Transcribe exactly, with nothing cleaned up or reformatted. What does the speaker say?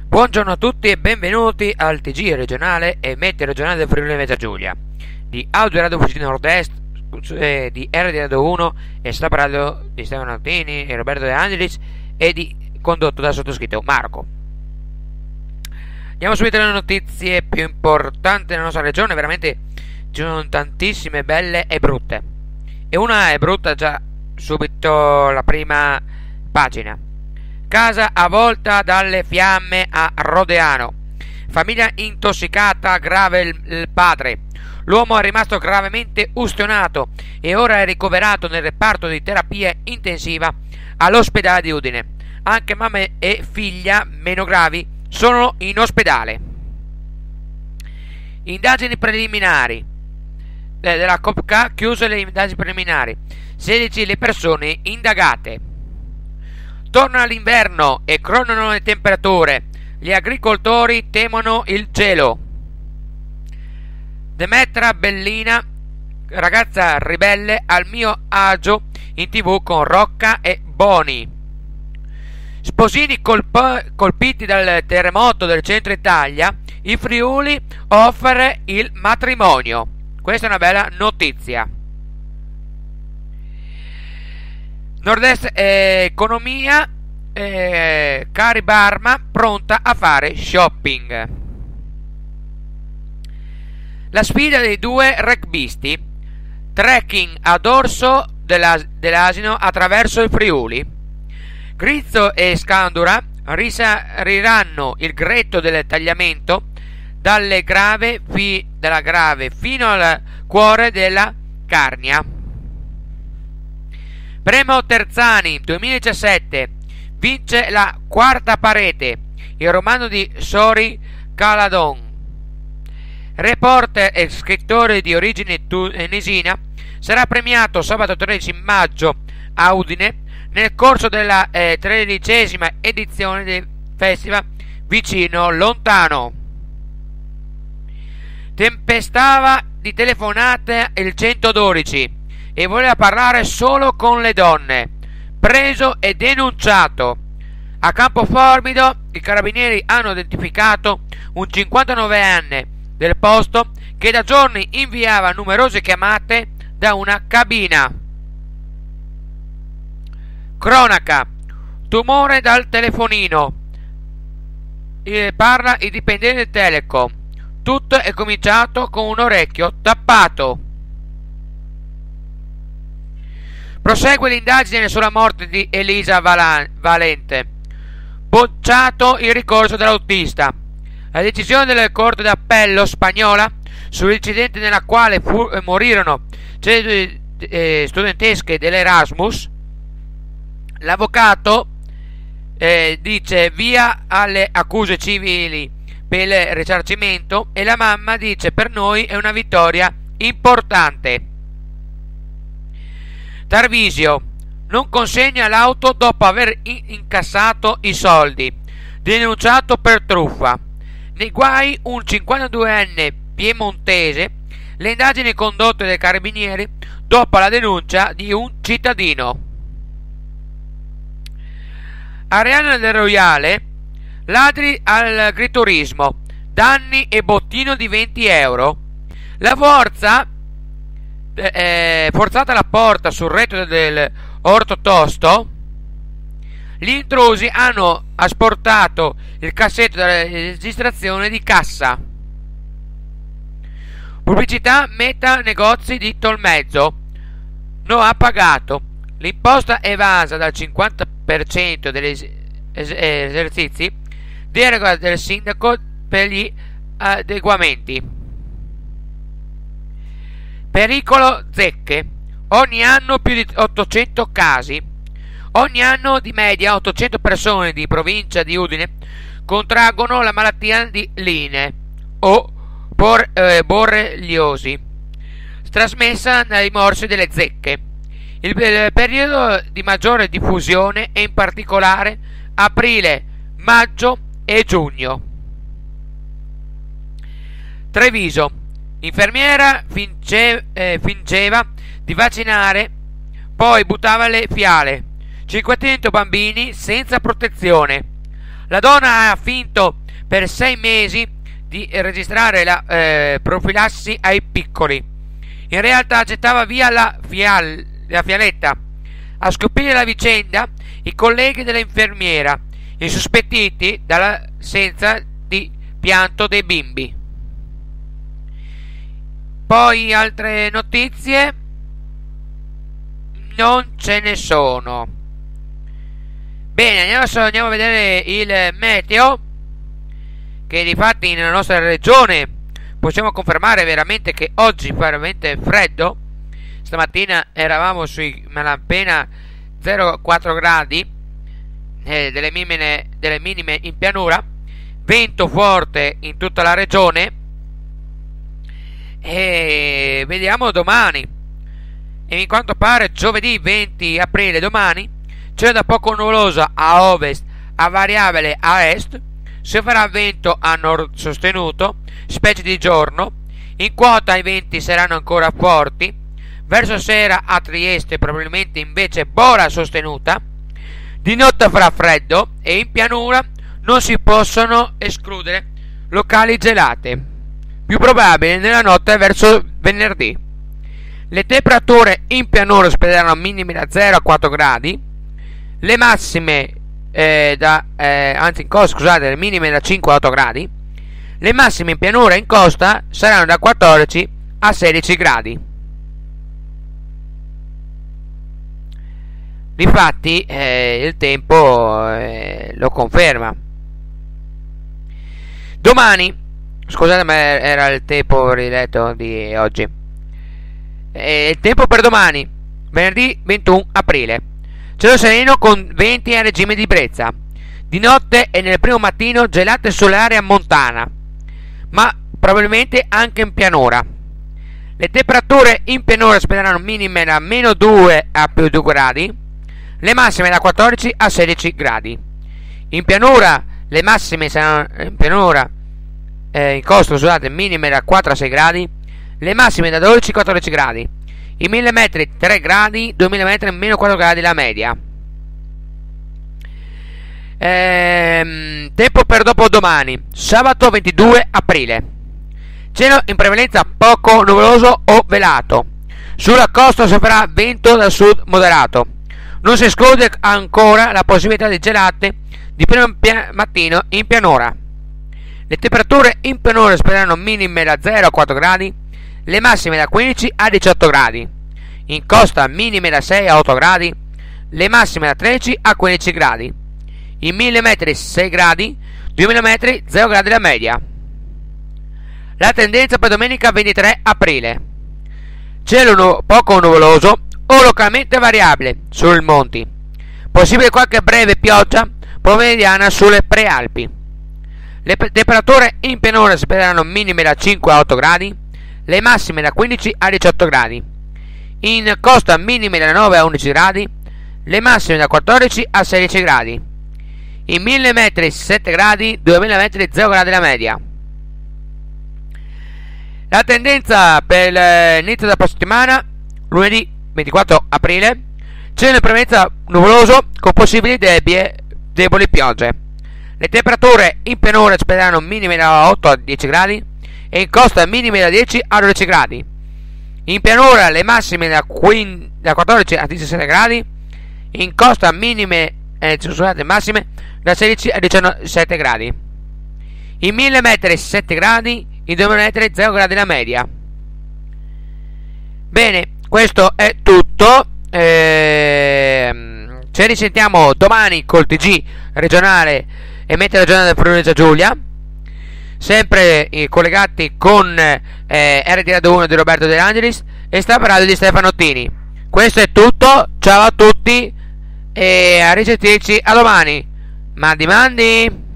Buongiorno a tutti e benvenuti al T G regionale e Meteo regionale del Friuli Venezia Giulia di Audio Radio Fucino Nord-Est, eh, di R D Radio uno e sta parlando di Stefano Altini e Roberto De Angelis e di condotto dal sottoscritto Marco. Andiamo subito alle notizie più importanti della nostra regione. Veramente ci sono tantissime belle e brutte, e una è brutta già subito la prima pagina. Casa avvolta dalle fiamme a Rodeano. Famiglia intossicata, grave il, il padre. L'uomo è rimasto gravemente ustionato e ora è ricoverato nel reparto di terapia intensiva all'ospedale di Udine. Anche mamma e figlia meno gravi sono in ospedale. Indagini preliminari eh, della C O P C A, chiuse le indagini preliminari. sedici le persone indagate. Torna l'inverno e crollano le temperature. Gli agricoltori temono il gelo. Demetra Bellina, ragazza ribelle al mio agio in tv con Rocca e Boni. Sposini colp- colpiti dal terremoto del centro Italia, il Friuli offre il matrimonio. Questa è una bella notizia. Nord-Est eh, economia, eh, Cari Barma pronta a fare shopping. La sfida dei due rugbisti, trekking a dorso della, dell'asino attraverso il Friuli. Grizzo e Scandura risaliranno il gretto del tagliamento dalle grave fi, dalla grave fino al cuore della Carnia. Premio Terzani duemiladiciassette, vince la quarta parete, il romanzo di Sori Caladon. Reporter e scrittore di origine tunisina, sarà premiato sabato tredici maggio a Udine nel corso della eh, tredicesima edizione del festival Vicino Lontano. Tempestava di telefonate il centododici e voleva parlare solo con le donne. Preso e denunciato. A Campoformido i carabinieri hanno identificato un cinquantanovenne del posto che da giorni inviava numerose chiamate da una cabina. Cronaca. Tumore dal telefonino. E parla il dipendente del Telecom. Tutto è cominciato con un orecchio tappato. Prosegue l'indagine sulla morte di Elisa Valente. Bocciato il ricorso dell'autista. La decisione della Corte d'Appello spagnola sull'incidente nella quale fu, eh, morirono celle eh, studentesche dell'Erasmus. L'avvocato eh, dice via alle accuse civili per il risarcimento e la mamma dice per noi è una vittoria importante. Tarvisio non consegna l'auto dopo aver incassato i soldi, denunciato per truffa. Nei guai un cinquantaduenne piemontese, le indagini condotte dai carabinieri dopo la denuncia di un cittadino. Ariana del Royale, ladri al agriturismo, danni e bottino di venti euro. La forza Eh, forzata la porta sul retro del Orto Tosto, gli intrusi hanno asportato il cassetto della registrazione di cassa. Pubblicità meta negozi di Tolmezzo non ha pagato l'imposta evasa dal cinquanta per cento degli es- es- esercizi, deroga del sindaco per gli adeguamenti. Pericolo zecche. Ogni anno più di ottocento casi. Ogni anno di media ottocento persone di provincia di Udine contraggono la malattia di Lyme o por, eh, borreliosi, trasmessa dai morsi delle zecche. Il, il periodo di maggiore diffusione è in particolare aprile, maggio e giugno. Treviso. Infermiera finge, eh, fingeva di vaccinare, poi buttava le fiale. cinquecento bambini senza protezione. La donna ha finto per sei mesi di registrare la eh, profilassi ai piccoli. In realtà gettava via la, fial, la fialetta. A scoprire la vicenda i colleghi dell'infermiera, insospettiti dall'assenza di pianto dei bimbi. Poi altre notizie non ce ne sono. Bene, andiamo, andiamo a vedere il meteo, che difatti nella nostra regione possiamo confermare veramente che oggi fa veramente freddo. Stamattina eravamo sui malapena zero virgola quattro gradi eh, delle, minime, delle minime in pianura, vento forte in tutta la regione, e vediamo domani. E in quanto pare giovedì venti aprile, domani, cielo da poco nuvoloso a ovest, a variabile a est, si farà vento a nord sostenuto, specie di giorno. In quota i venti saranno ancora forti. Verso sera a Trieste probabilmente invece bola sostenuta. Di notte farà freddo e in pianura non si possono escludere locali gelate, più probabile nella notte verso venerdì. Le temperature in pianura ospederanno minime da zero a quattro gradi, le massime eh, da eh, anzi in costa scusate, le minime da cinque a otto gradi, le massime in pianura e in costa saranno da quattordici a sedici gradi. Difatti eh, il tempo eh, lo conferma. Domani, scusate ma era il tempo riletto di oggi, eh, il tempo per domani, venerdì ventuno aprile, cielo sereno con venti a regime di brezza, di notte e nel primo mattino gelate sull'area montana, ma probabilmente anche in pianura. Le temperature in pianura ospederanno minime da meno due a più due gradi, le massime da quattordici a sedici gradi. In pianura le massime saranno in pianura eh, in costa scusate, minime da quattro a sei gradi, le massime da dodici a quattordici gradi. I mille metri tre gradi, duemila metri meno quattro gradi la media. Ehm, tempo per dopodomani, sabato ventidue aprile. Cielo in prevalenza poco nuvoloso o velato. Sulla costa si farà vento dal sud moderato. Non si esclude ancora la possibilità di gelate di primo mattino in pianura. Le temperature in pianura sperano minime da zero a quattro gradi, le massime da quindici a diciotto gradi. In costa minime da sei a otto gradi, le massime da tredici a quindici gradi. In mille metri sei gradi, duemila metri zero gradi la media. La tendenza per domenica ventitré aprile. Cielo nu- poco nuvoloso o localmente variabile sui monti, possibile qualche breve pioggia pomeridiana sulle prealpi. Le pe- temperature in pianura si sperano minime da cinque a otto gradi, le massime da quindici a diciotto gradi. In costa minime da nove a undici gradi, le massime da quattordici a sedici gradi. In mille metri sette gradi, duemila metri zero gradi la media. La tendenza per l'inizio della prossima settimana, lunedì ventiquattro aprile, cielo in prevalenza nuvoloso con possibili deboli, deboli piogge. Le temperature in pianura sperano minime da otto a dieci gradi e in costa minime da dieci a dodici gradi. In pianura le massime da, quindici, da quattordici a diciassette gradi, in costa minime eh, scusate, massime da sedici a diciassette gradi. In mille metri sette gradi, in duemila metri zero gradi la media. Bene, questo è tutto. Ehm, ci risentiamo domani col T G regionale e meteo regionale del Friuli Giulia, sempre eh, collegati con eh, R D Radio uno di Roberto De Angelis e Stampa Radio di Stefano Tini. Questo è tutto, ciao a tutti e a risentirci a domani. Mandi mandi.